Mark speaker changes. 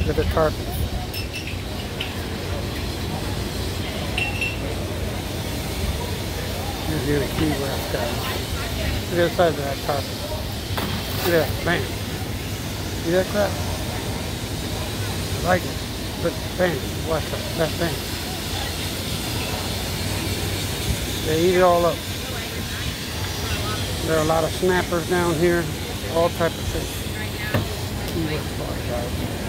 Speaker 1: Look at the tarpon. Here's the other key wrap guy. Look at the size of that tarpon. Look at that, bam. See that crap? I like it. But bam, watch that bam. They eat it all up. There are a lot of snappers down here, all type of fish. See what's going on, guys.